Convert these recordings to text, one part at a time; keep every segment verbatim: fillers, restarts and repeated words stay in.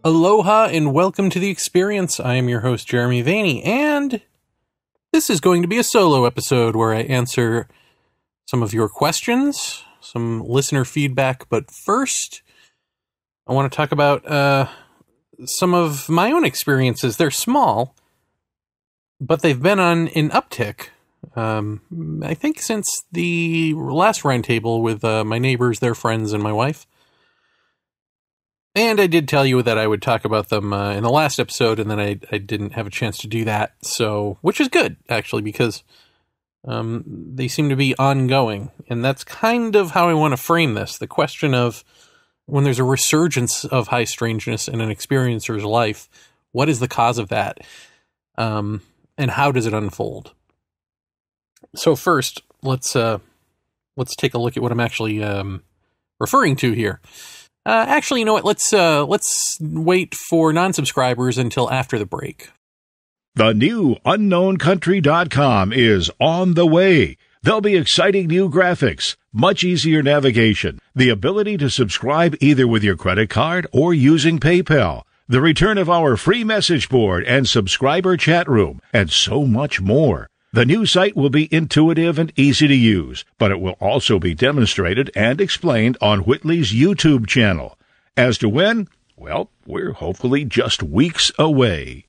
Aloha and welcome to the experience. I am your host, Jeremy Vaeni, and this is going to be a solo episode where I answer some of your questions, some listener feedback. But first, I want to talk about uh, some of my own experiences. They're small, but they've been on an uptick. Um, I think since the last roundtable with uh, my neighbors, their friends, and my wife. And I did tell you that I would talk about them uh, in the last episode, and then I, I didn't have a chance to do that. So, which is good, actually, because um, they seem to be ongoing. And that's kind of how I want to frame this. The question of when there's a resurgence of high strangeness in an experiencer's life, what is the cause of that? Um, and how does it unfold? So first, let's uh, let's take a look at what I'm actually um, referring to here. Uh, actually, you know what? Let's uh, let's wait for non-subscribers until after the break. The new unknown country dot com is on the way. There'll be exciting new graphics, much easier navigation, the ability to subscribe either with your credit card or using PayPal, the return of our free message board and subscriber chat room, and so much more. The new site will be intuitive and easy to use, but it will also be demonstrated and explained on Whitley's YouTube channel. As to when, well, we're hopefully just weeks away.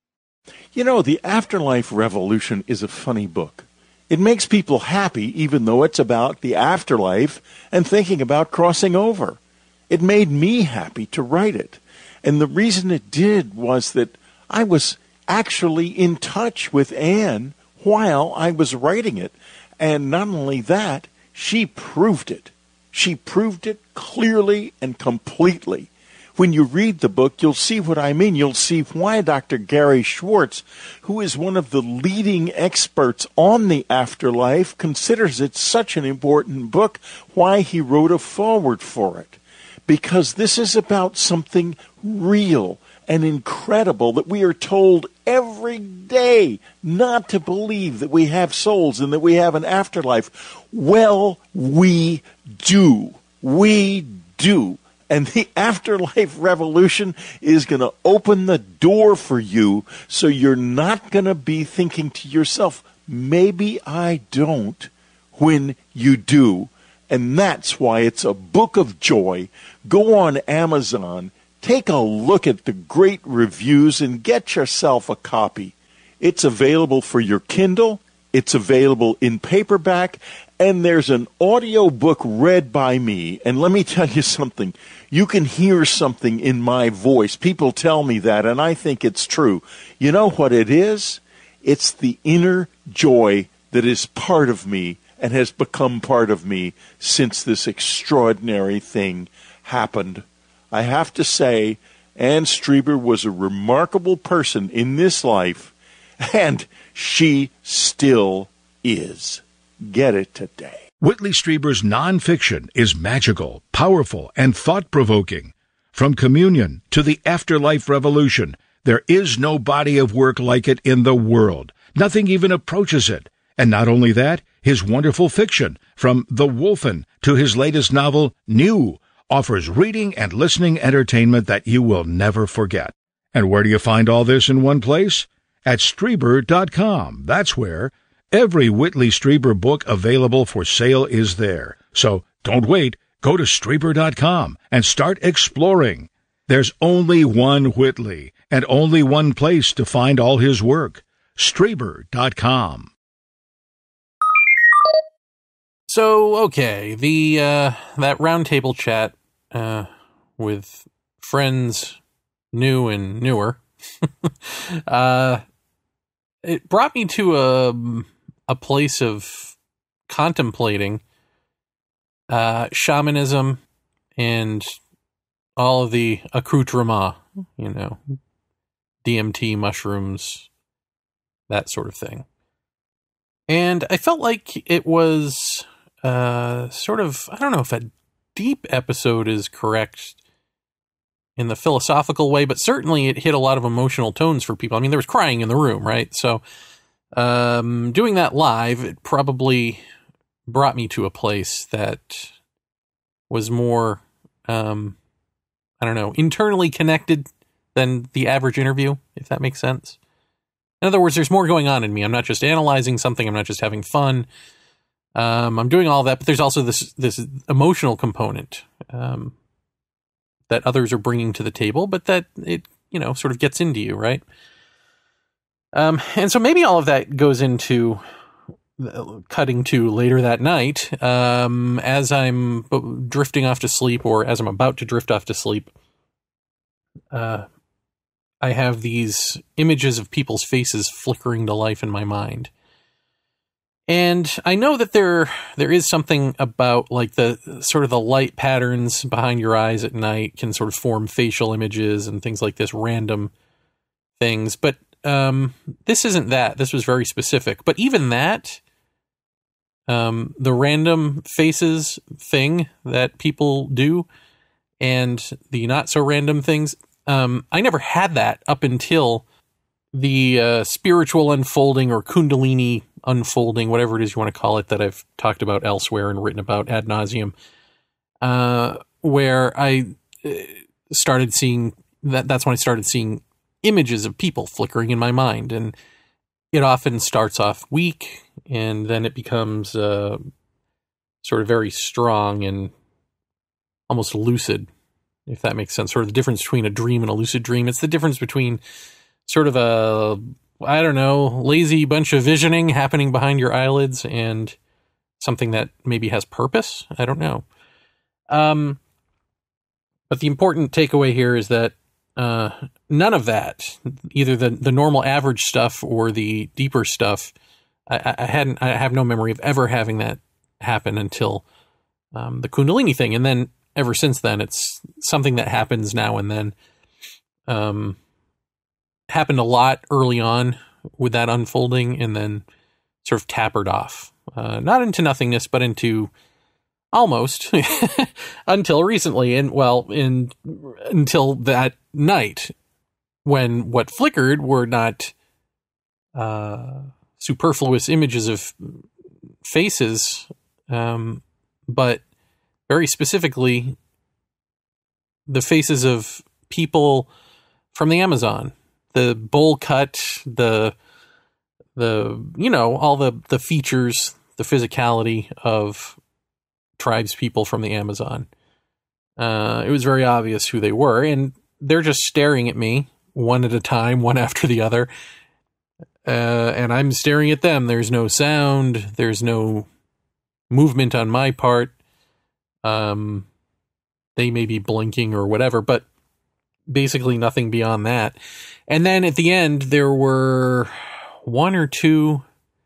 You know, The Afterlife Revolution is a funny book. It makes people happy even though it's about the afterlife and thinking about crossing over. It made me happy to write it. And the reason it did was that I was actually in touch with Anne while I was writing it. And not only that, she proved it. She proved it clearly and completely. When you read the book, you'll see what I mean. You'll see why Doctor Gary Schwartz, who is one of the leading experts on the afterlife, considers it such an important book, why he wrote a foreword for it. Because this is about something real and incredible that we are told every day not to believe that we have souls and that we have an afterlife. Well, we do. We do. And the afterlife revolution is going to open the door for you so you're not going to be thinking to yourself, maybe I don't, when you do. And that's why it's a book of joy. Go on Amazon, take a look at the great reviews, and get yourself a copy. It's available for your Kindle. It's available in paperback. And there's an audio book read by me. And let me tell you something. You can hear something in my voice. People tell me that, and I think it's true. You know what it is? It's the inner joy that is part of me and has become part of me since this extraordinary thing happened. I have to say, Anne Strieber was a remarkable person in this life, and she still is. Get it today. Whitley Strieber's nonfiction is magical, powerful, and thought-provoking. From Communion to The Afterlife Revolution, there is no body of work like it in the world. Nothing even approaches it. And not only that, his wonderful fiction, from The Wolfen to his latest novel, New, offers reading and listening entertainment that you will never forget. And where do you find all this in one place? At Strieber dot com. That's where. Every Whitley Strieber book available for sale is there. So don't wait. Go to Strieber dot com and start exploring. There's only one Whitley and only one place to find all his work. Strieber dot com. So, okay, the uh, that roundtable chat uh, with friends new and newer, uh, it brought me to a, a place of contemplating uh, shamanism and all of the accoutrement, you know, D M T, mushrooms, that sort of thing. And I felt like it was uh, sort of, I don't know if a deep episode is correct in the philosophical way, but certainly it hit a lot of emotional tones for people. I mean, there was crying in the room, right? So um, doing that live, it probably brought me to a place that was more, um, I don't know, internally connected than the average interview, if that makes sense. In other words, there's more going on in me. I'm not just analyzing something. I'm not just having fun. Um, I'm doing all that, but there's also this this emotional component um, that others are bringing to the table, but that it, you know, sort of gets into you, right? Um, and so maybe all of that goes into cutting to later that night, um, as I'm drifting off to sleep, or as I'm about to drift off to sleep. Uh, I have these images of people's faces flickering to life in my mind. And I know that there there is something about, like, the sort of the light patterns behind your eyes at night can sort of form facial images and things like this, random things. But um, this isn't that. This was very specific. But even that, um, the random faces thing that people do and the not so random things, um, I never had that up until the uh, spiritual unfolding or kundalini unfolding, whatever it is you want to call it, that I've talked about elsewhere and written about ad nauseum, uh, where I started seeing that. That's when I started seeing images of people flickering in my mind, and it often starts off weak, and then it becomes uh, sort of very strong and almost lucid, if that makes sense. Sort of the difference between a dream and a lucid dream. It's the difference between sort of a, I don't know, lazy bunch of visioning happening behind your eyelids and something that maybe has purpose. I don't know. Um, but the important takeaway here is that uh, none of that, either the, the normal average stuff or the deeper stuff, I, I hadn't, I have no memory of ever having that happen until um, the Kundalini thing. And then ever since then, it's something that happens now and then. Um, happened a lot early on with that unfolding, and then sort of tapered off, uh, not into nothingness, but into almost until recently. And well, in until that night when what flickered were not uh, superfluous images of faces, um, but very specifically the faces of people from the Amazon. The bowl cut, the, the, you know, all the, the features, the physicality of tribes people from the Amazon. Uh, it was very obvious who they were, and they're just staring at me one at a time, one after the other. Uh, and I'm staring at them. There's no sound. There's no movement on my part. Um, they may be blinking or whatever, but basically nothing beyond that. And then at the end, there were one or two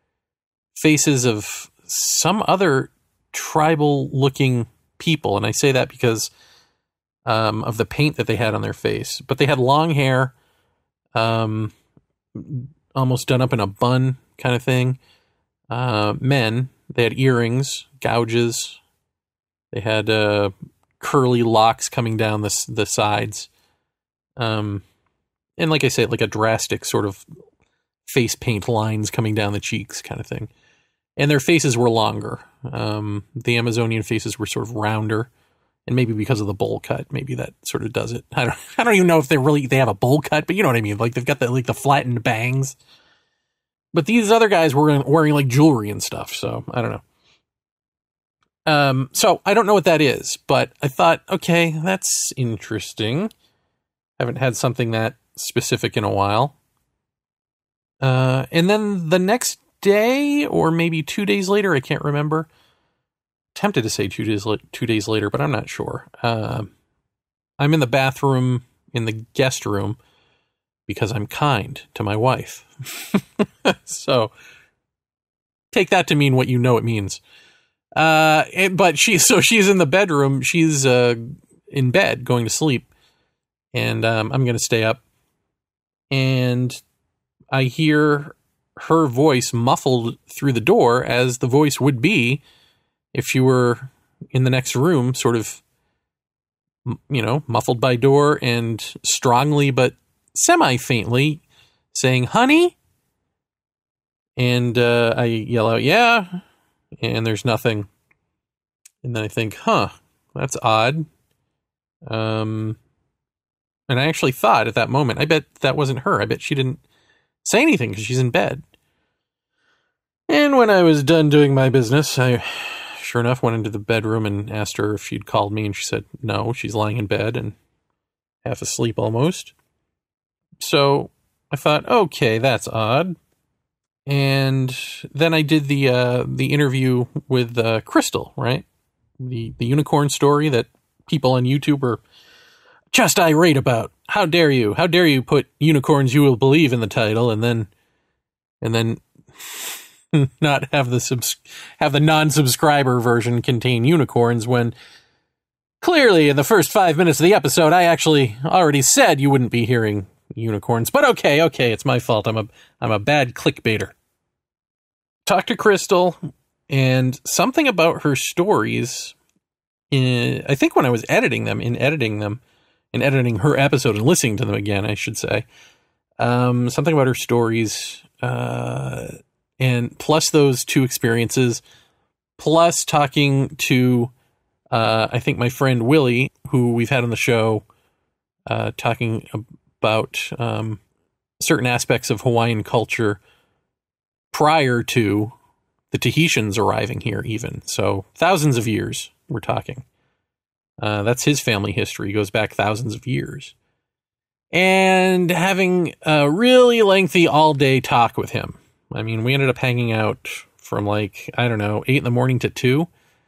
faces of some other tribal-looking people. And I say that because um, of the paint that they had on their face. But they had long hair, um, almost done up in a bun kind of thing. Uh, men, they had earrings, gouges. They had uh, curly locks coming down the, the sides. Um, and like I said, like a drastic sort of face paint lines coming down the cheeks kind of thing. And their faces were longer. Um, the Amazonian faces were sort of rounder, and maybe because of the bowl cut, maybe that sort of does it. I don't, I don't even know if they really, they have a bowl cut, but you know what I mean? Like they've got the, like the flattened bangs, but these other guys were wearing, wearing like jewelry and stuff. So I don't know. Um, so I don't know what that is, but I thought, okay, that's interesting. Haven't had something that specific in a while. Uh, and then the next day, or maybe two days later, I can't remember. Tempted to say two days la- two days later, but I'm not sure. Uh, I'm in the bathroom in the guest room because I'm kind to my wife. So take that to mean what you know it means. Uh, and, but she, so she's in the bedroom. She's uh, in bed going to sleep. And um, I'm going to stay up, and I hear her voice muffled through the door, as the voice would be if she were in the next room, sort of, you know, muffled by door and strongly but semi-faintly saying, "Honey?" And uh, I yell out, "Yeah," and there's nothing. And then I think, huh, that's odd. Um... And I actually thought at that moment, I bet that wasn't her. I bet she didn't say anything because she's in bed. And when I was done doing my business, I sure enough went into the bedroom and asked her if she'd called me, and she said no, she's lying in bed and half asleep almost. So I thought, okay, that's odd. And then I did the uh, the interview with uh, Crystal, right? The the unicorn story that people on YouTube are just irate about. How dare you? How dare you put unicorns you will believe in the title, and then and then not have the subs- have the non-subscriber version contain unicorns when clearly in the first five minutes of the episode I actually already said you wouldn't be hearing unicorns. But okay, okay, it's my fault. I'm a I'm a bad clickbaiter. Talked to Crystal, and something about her stories, in, I think when I was editing them, in editing them, in editing her episode and listening to them again, I should say, um, something about her stories, uh, and plus those two experiences, plus talking to, uh, I think my friend Willie, who we've had on the show, uh, talking about um, certain aspects of Hawaiian culture prior to the Tahitians arriving here even. So thousands of years we're talking. Uh, that's his family history. He goes back thousands of years. And having a really lengthy all-day talk with him. I mean, we ended up hanging out from like, I don't know, eight in the morning to two.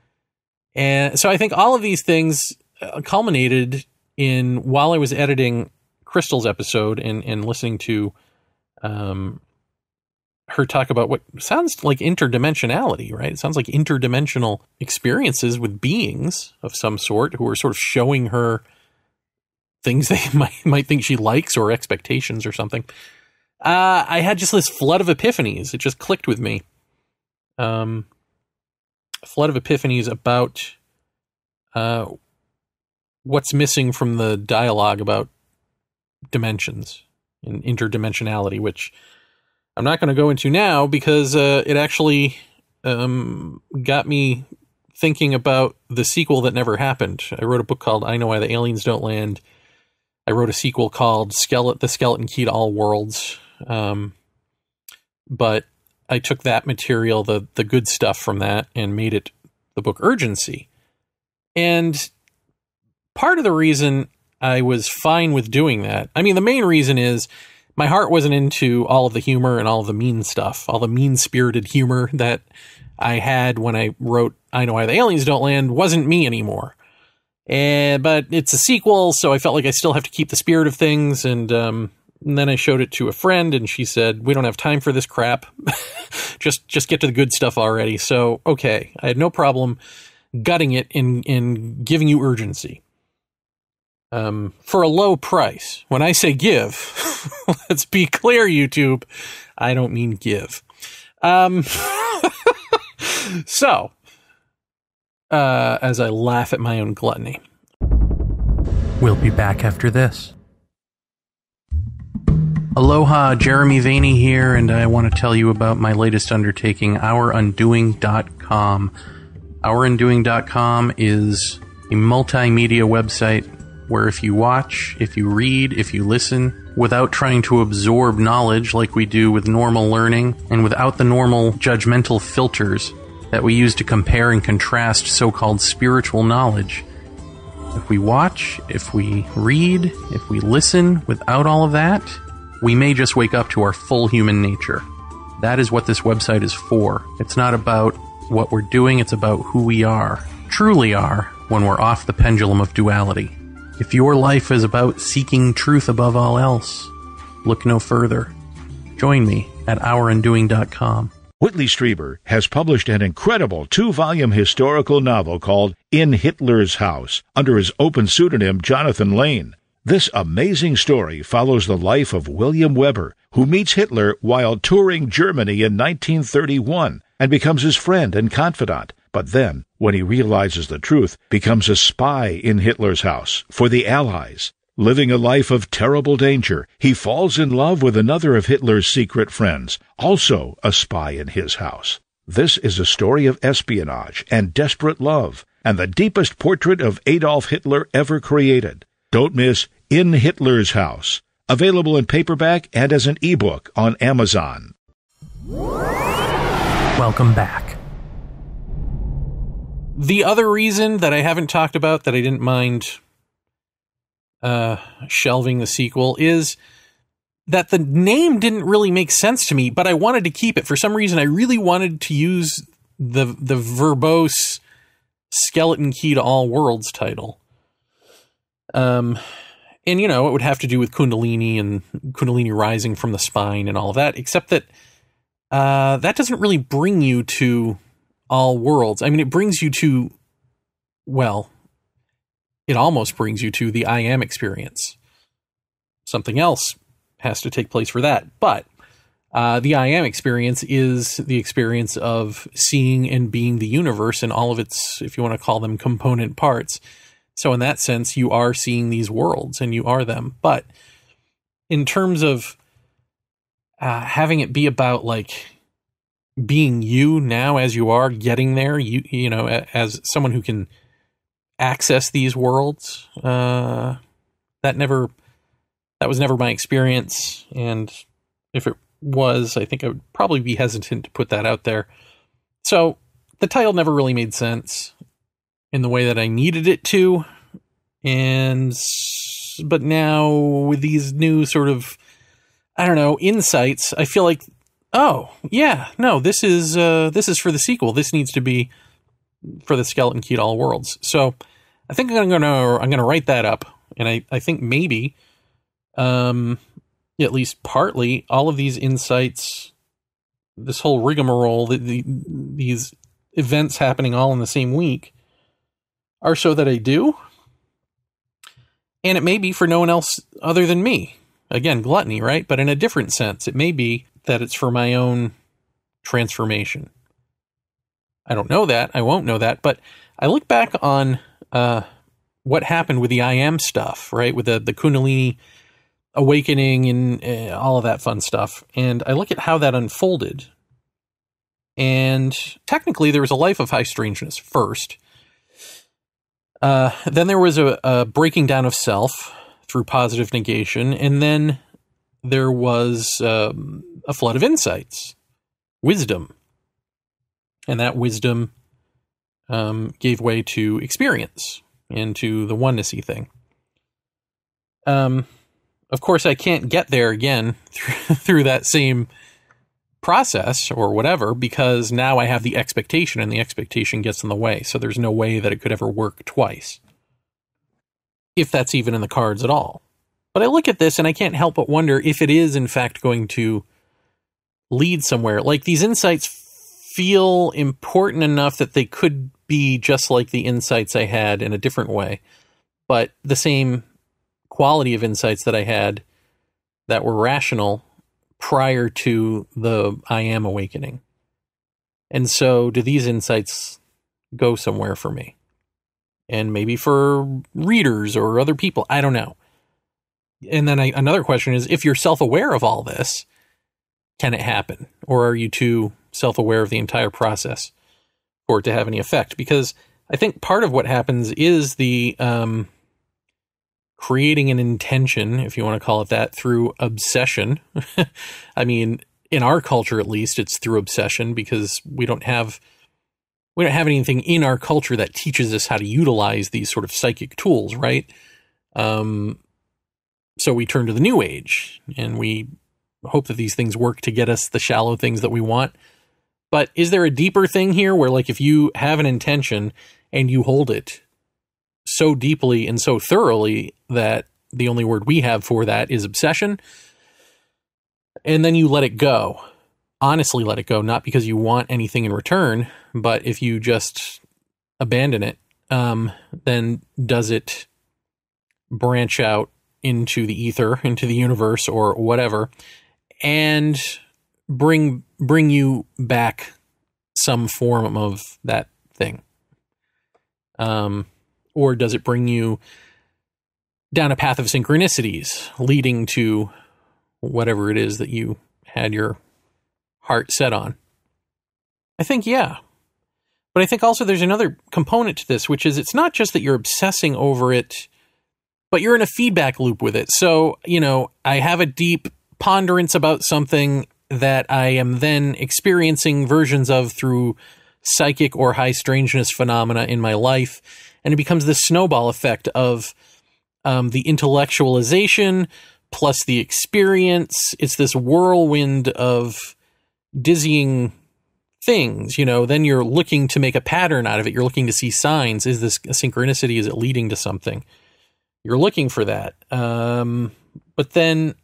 And so I think all of these things culminated in, while I was editing Crystal's episode and, and listening to um, her talk about what sounds like interdimensionality, right? It sounds like interdimensional experiences with beings of some sort who are sort of showing her things they might, might think she likes or expectations or something. Uh, I had just this flood of epiphanies. It just clicked with me. Um, a flood of epiphanies about uh, what's missing from the dialogue about dimensions and interdimensionality, which I'm not going to go into now because uh, it actually um, got me thinking about the sequel that never happened. I wrote a book called I Know Why the Aliens Don't Land. I wrote a sequel called Skele- The Skeleton Key to All Worlds. Um, but I took that material, the the good stuff from that, and made it the book Urgency. And part of the reason I was fine with doing that, I mean, the main reason is my heart wasn't into all of the humor and all of the mean stuff, all the mean-spirited humor that I had when I wrote I Know Why the Aliens Don't Land wasn't me anymore. And, but it's a sequel, so I felt like I still have to keep the spirit of things, and, um, and then I showed it to a friend, and she said, we don't have time for this crap. just just get to the good stuff already. So, okay, I had no problem gutting it and, and giving you Urgency. Um, for a low price. When I say give, let's be clear, YouTube, I don't mean give. Um, so, uh, as I laugh at my own gluttony. We'll be back after this. Aloha, Jeremy Vaeni here, and I want to tell you about my latest undertaking, our undoing dot com. our undoing dot com is a multimedia website where if you watch, if you read, if you listen, without trying to absorb knowledge like we do with normal learning, and without the normal judgmental filters that we use to compare and contrast so-called spiritual knowledge, if we watch, if we read, if we listen without all of that, we may just wake up to our full human nature. That is what this website is for. It's not about what we're doing, it's about who we are, truly are, when we're off the pendulum of duality. If your life is about seeking truth above all else, look no further. Join me at our undoing dot com. Whitley Strieber has published an incredible two-volume historical novel called In Hitler's House under his open pseudonym Jonathan Lane. This amazing story follows the life of William Weber, who meets Hitler while touring Germany in nineteen thirty-one and becomes his friend and confidant. But then, when he realizes the truth, becomes a spy in Hitler's house for the Allies. Living a life of terrible danger, he falls in love with another of Hitler's secret friends, also a spy in his house. This is a story of espionage and desperate love, and the deepest portrait of Adolf Hitler ever created. Don't miss In Hitler's House, available in paperback and as an ebook on Amazon. Welcome back. The other reason that I haven't talked about that I didn't mind uh, shelving the sequel is that the name didn't really make sense to me, but I wanted to keep it. For some reason, I really wanted to use the the verbose Skeleton Key to All Worlds title. Um, and, you know, it would have to do with Kundalini and Kundalini rising from the spine and all of that, except that uh, that doesn't really bring you to all worlds. I mean, it brings you to, well, it almost brings you to the I am experience. Something else has to take place for that. But uh, the I am experience is the experience of seeing and being the universe and all of its, if you want to call them, component parts. So in that sense, you are seeing these worlds and you are them. But in terms of uh, having it be about like being you now as you are, getting there, you you know, as someone who can access these worlds, uh, that never, that was never my experience. And if it was, I think I would probably be hesitant to put that out there. So the title never really made sense in the way that I needed it to. And, but now with these new sort of, I don't know, insights, I feel like, oh yeah, no, this is, uh, this is for the sequel. This needs to be for the Skeleton Key to All Worlds. So I think I'm going to, I'm going to write that up. And I, I think maybe, um, at least partly all of these insights, this whole rigmarole, the, the, these events happening all in the same week, are so that I do. And it may be for no one else other than me. Again, gluttony, right? But in a different sense, it may be that it's for my own transformation. I don't know that. I won't know that. But I look back on uh, what happened with the I am stuff, right? With the, the Kundalini awakening and uh, all of that fun stuff. And I look at how that unfolded. And technically, there was a life of high strangeness first. Uh, then there was a, a breaking down of self through positive negation. And then there was um, a flood of insights, wisdom. And that wisdom um, gave way to experience and to the oneness-y thing. Um, of course, I can't get there again through, through that same process or whatever, because now I have the expectation and the expectation gets in the way. So there's no way that it could ever work twice, if that's even in the cards at all. But I look at this and I can't help but wonder if it is in fact going to lead somewhere. Like, these insights feel important enough that they could be just like the insights I had in a different way, but the same quality of insights that I had that were rational prior to the I am awakening. And so do these insights go somewhere for me? And maybe for readers or other people, I don't know. And then I, another question is, if you're self-aware of all this, can it happen? Or are you too self-aware of the entire process for it to have any effect? Because I think part of what happens is the um, creating an intention, if you want to call it that, through obsession. I mean, in our culture, at least, it's through obsession, because we don't have we don't have anything in our culture that teaches us how to utilize these sort of psychic tools, right? Um, so we turn to the New Age, and we hope that these things work to get us the shallow things that we want. But is there a deeper thing here where, like, if you have an intention and you hold it so deeply and so thoroughly that the only word we have for that is obsession, and then you let it go, honestly let it go, not because you want anything in return, but if you just abandon it, um, then does it branch out into the ether, into the universe, or whatever, and bring bring you back some form of that thing? Um, or does it bring you down a path of synchronicities leading to whatever it is that you had your heart set on? I think, yeah. But I think also there's another component to this, which is it's not just that you're obsessing over it but you're in a feedback loop with it. So, you know, I have a deep ponderance about something that I am then experiencing versions of through psychic or high strangeness phenomena in my life. And it becomes this snowball effect of um, the intellectualization plus the experience. It's this whirlwind of dizzying things, you know. Then you're looking to make a pattern out of it. You're looking to see signs. Is this a synchronicity? Is it leading to something? You're looking for that. Um, but then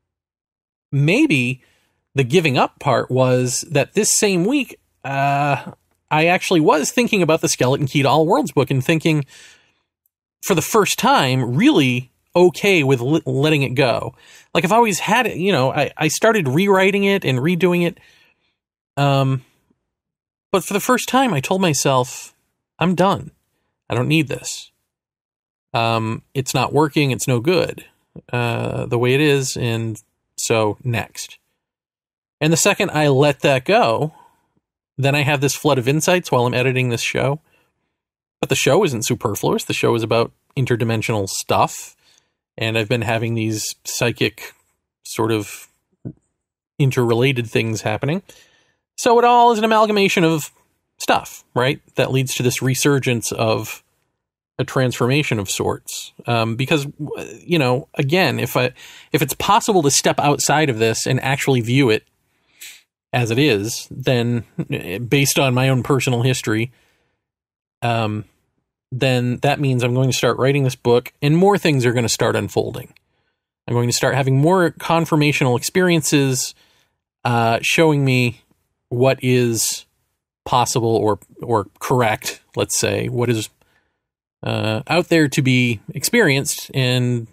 maybe the giving up part was that this same week, uh, I actually was thinking about the Skeleton Key to All Worlds book and thinking for the first time, really okay with li- letting it go. Like I've always had it, you know, I, I started rewriting it and redoing it. Um, but for the first time I told myself, I'm done. I don't need this. Um, it's not working. It's no good, uh, the way it is. And so next. And the second I let that go, then I have this flood of insights while I'm editing this show. But the show isn't superfluous. The show is about interdimensional stuff. And I've been having these psychic sort of interrelated things happening. So it all is an amalgamation of stuff, right? That leads to this resurgence of a transformation of sorts. Um, because, you know, again, if I, if it's possible to step outside of this and actually view it as it is, then based on my own personal history, um, then that means I'm going to start writing this book and more things are going to start unfolding. I'm going to start having more confirmational experiences, uh, showing me what is possible or, or correct, let's say, what is, uh, out there to be experienced, and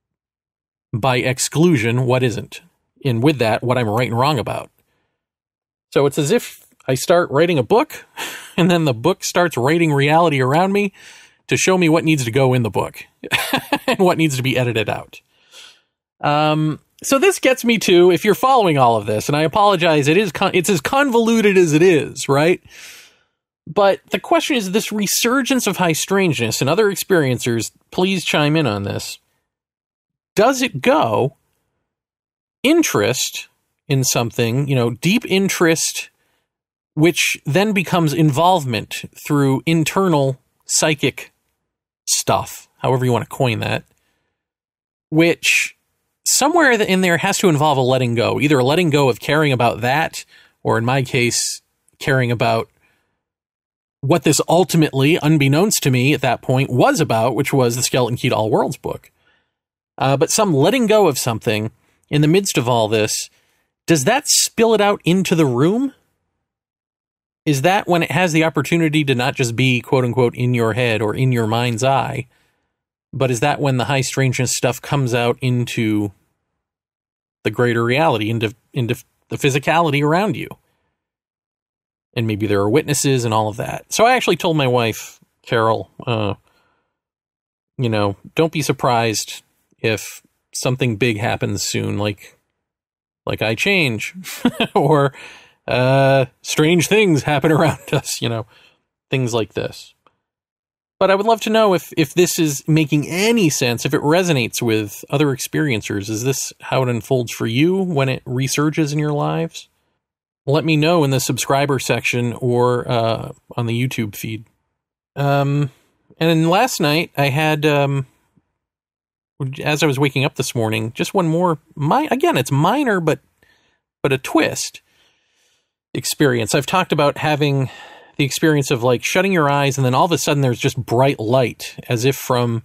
by exclusion, what isn't. And with that, what I'm right and wrong about. So it's as if I start writing a book, and then the book starts writing reality around me to show me what needs to go in the book and what needs to be edited out. Um, so this gets me to, if you're following all of this, and I apologize, it is con- it's as convoluted as it is, right? But the question is, this resurgence of high strangeness, and other experiencers, please chime in on this. Does it go interest in something, you know, deep interest, which then becomes involvement through internal psychic stuff, however you want to coin that, which somewhere in there has to involve a letting go, either a letting go of caring about that, or in my case, caring about what this ultimately, unbeknownst to me at that point, was about, which was the Skeleton Key to All Worlds book. Uh, but some letting go of something in the midst of all this, does that spill it out into the room? Is that when it has the opportunity to not just be, quote unquote, in your head or in your mind's eye, but is that when the high strangeness stuff comes out into the greater reality, into, into the physicality around you? And maybe there are witnesses and all of that. So I actually told my wife, Carol, uh, you know, don't be surprised if something big happens soon, like, like I change or, uh, strange things happen around us, you know, things like this. But I would love to know if, if this is making any sense, if it resonates with other experiencers. Is this how it unfolds for you when it resurges in your lives? Let me know in the subscriber section or uh, on the YouTube feed. Um, and then last night I had, um, as I was waking up this morning, just one more, my, again, it's minor, but, but a twist experience. I've talked about having the experience of like shutting your eyes and then all of a sudden there's just bright light, as if from,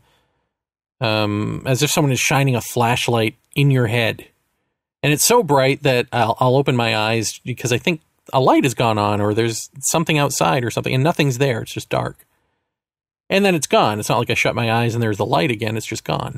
um, as if someone is shining a flashlight in your head. And it's so bright that I'll, I'll open my eyes because I think a light has gone on or there's something outside or something, and nothing's there. It's just dark. And then it's gone. It's not like I shut my eyes and there's the light again. It's just gone.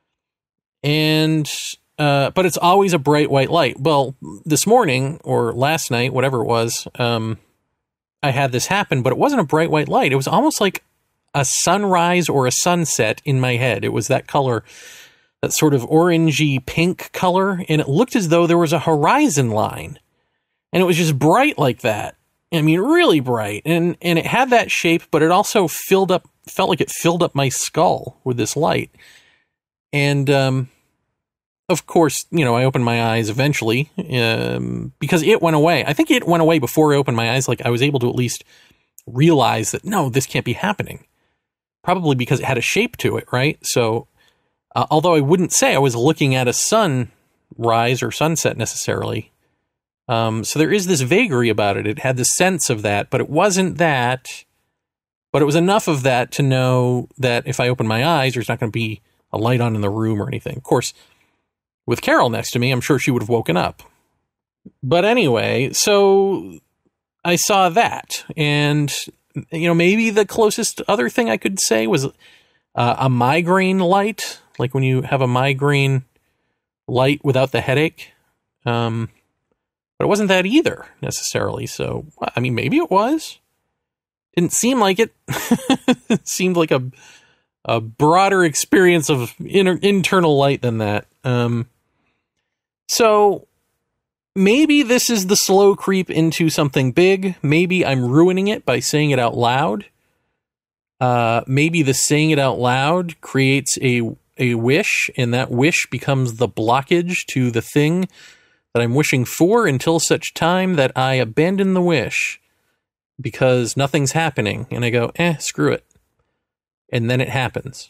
And, uh, but it's always a bright white light. Well, this morning or last night, whatever it was, um, I had this happen, but it wasn't a bright white light. It was almost like a sunrise or a sunset in my head. It was that color, that sort of orangey pink color, and it looked as though there was a horizon line, and it was just bright like that. I mean, really bright, and and it had that shape, but it also filled up, felt like it filled up my skull with this light, And, um, of course, you know, I opened my eyes eventually, um, because it went away. I think it went away before I opened my eyes. Like, I was able to at least realize that, no, this can't be happening. Probably because it had a shape to it, right? So, uh, although I wouldn't say I was looking at a sunrise or sunset necessarily, um, so there is this vagary about it. It had the sense of that, but it wasn't that. But it was enough of that to know that if I open my eyes, there's not going to be a light on in the room or anything. Of course, with Carol next to me, I'm sure she would have woken up. But anyway, so I saw that. And, you know, maybe the closest other thing I could say was uh, a migraine light. Like when you have a migraine light without the headache. Um, but it wasn't that either, necessarily. So, I mean, maybe it was. Didn't seem like it. It seemed like a a broader experience of inner, internal light than that. Um, so maybe this is the slow creep into something big. Maybe I'm ruining it by saying it out loud. Uh, maybe the saying it out loud creates a a wish, and that wish becomes the blockage to the thing that I'm wishing for until such time that I abandon the wish because nothing's happening, and I go, eh, screw it. And then it happens.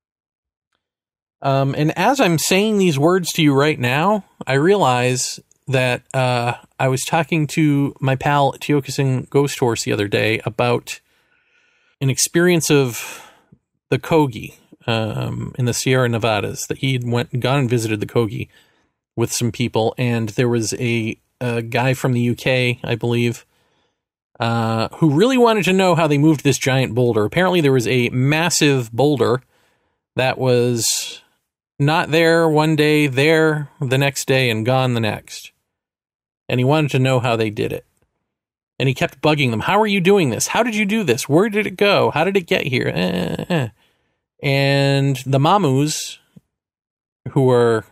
Um, and as I'm saying these words to you right now, I realize that uh, I was talking to my pal Tiokasin Ghost Horse the other day about an experience of the Kogi um, in the Sierra Nevadas, that he had went gone and visited the Kogi with some people, and there was a, a guy from the U K, I believe, uh, who really wanted to know how they moved this giant boulder. Apparently there was a massive boulder that was not there one day, there the next day, and gone the next. And he wanted to know how they did it. And he kept bugging them. How are you doing this? How did you do this? Where did it go? How did it get here? Eh, eh. And the Mamus, who are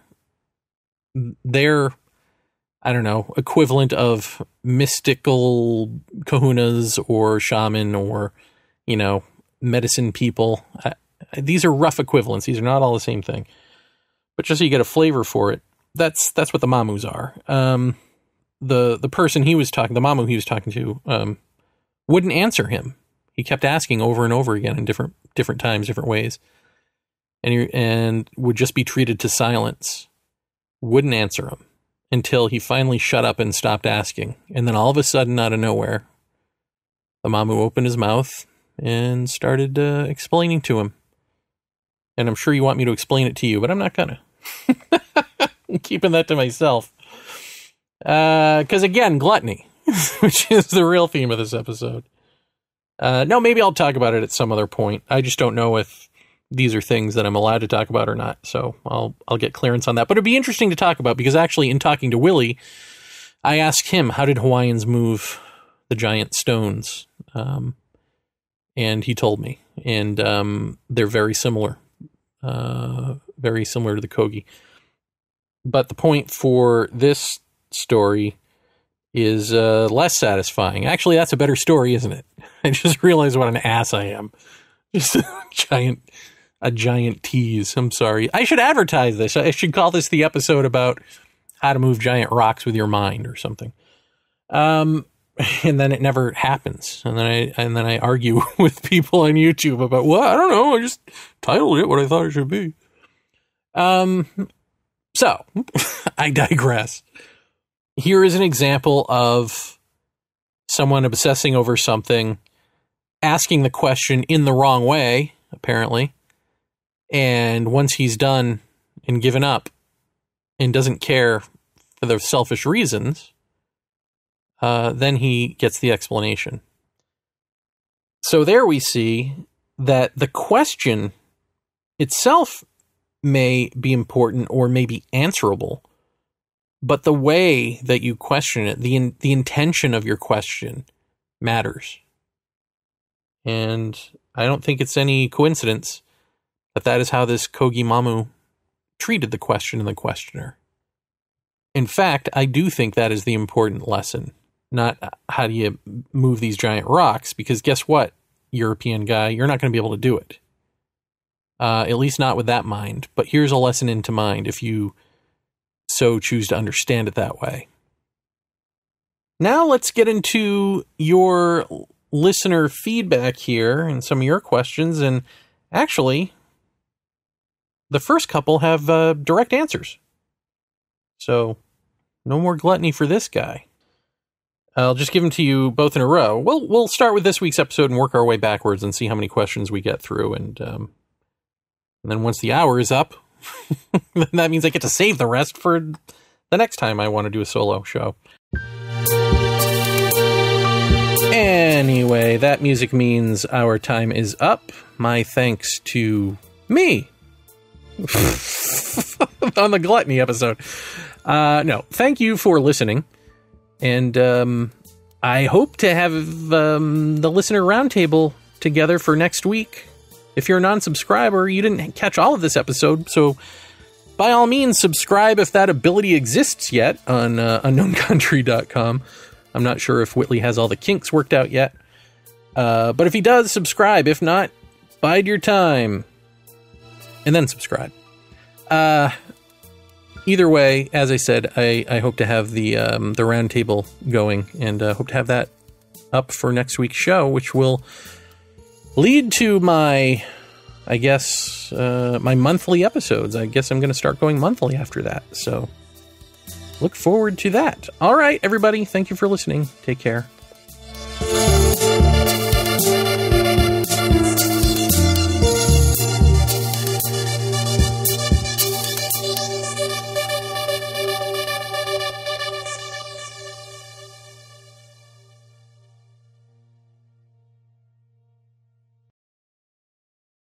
their, I don't know, equivalent of mystical kahunas or shaman or, you know, medicine people. I, these are rough equivalents. These are not all the same thing. But just so you get a flavor for it, that's that's what the Mamus are. Um, the the person he was talking, the Mamu he was talking to, um, wouldn't answer him. He kept asking over and over again in different different times, different ways, and he, and would just be treated to silence. Wouldn't answer him until he finally shut up and stopped asking. And then all of a sudden, out of nowhere, the Mamu opened his mouth and started uh, explaining to him. And I'm sure you want me to explain it to you, but I'm not gonna. I'm keeping that to myself. Because, uh, again, gluttony, which is the real theme of this episode. Uh, no, maybe I'll talk about it at some other point. I just don't know if these are things that I'm allowed to talk about or not. So I'll I'll get clearance on that. But it'd be interesting to talk about, because actually in talking to Willie, I asked him, how did Hawaiians move the giant stones? Um, and he told me. And um, they're very similar. Uh, very similar to the Kogi. But the point for this story is uh, less satisfying. Actually, that's a better story, isn't it? I just realized what an ass I am. Just a giant, a giant tease. I'm sorry. I should advertise this. I should call this the episode about how to move giant rocks with your mind or something. Um, and then it never happens. And then I and then I argue with people on YouTube about, well, I don't know. I just titled it what I thought it should be. Um, so I digress. Here is an example of someone obsessing over something, asking the question in the wrong way, apparently. And once he's done and given up and doesn't care for the selfish reasons, uh, then he gets the explanation. So there we see that the question itself may be important or may be answerable, but the way that you question it, the in, the intention of your question matters. And I don't think it's any coincidence that that is how this Kogi Mamu treated the question and the questioner. In fact, I do think that is the important lesson, not how do you move these giant rocks, because guess what, European guy, you're not going to be able to do it. uh, at least not with that mind. But here's a lesson into mind if you so choose to understand it that way. Now let's get into your listener feedback here and some of your questions. And actually, the first couple have uh, direct answers. So no more gluttony for this guy. I'll just give them to you both in a row. We'll we'll start with this week's episode and work our way backwards and see how many questions we get through. And, um, and then once the hour is up, that means I get to save the rest for the next time I want to do a solo show. Anyway, that music means our time is up. My thanks to me on the gluttony episode. Uh, no, thank you for listening. And um, I hope to have um, the listener roundtable together for next week. If you're a non-subscriber, you didn't catch all of this episode, so by all means, subscribe if that ability exists yet on uh, unknown country dot com. I'm not sure if Whitley has all the kinks worked out yet. Uh, but if he does, subscribe. If not, bide your time. And then subscribe. Uh... Either way, as I said, I, I hope to have the um, the roundtable going, and uh, hope to have that up for next week's show, which will lead to my, I guess, uh, my monthly episodes. I guess I'm going to start going monthly after that. So look forward to that. All right, everybody. Thank you for listening. Take care.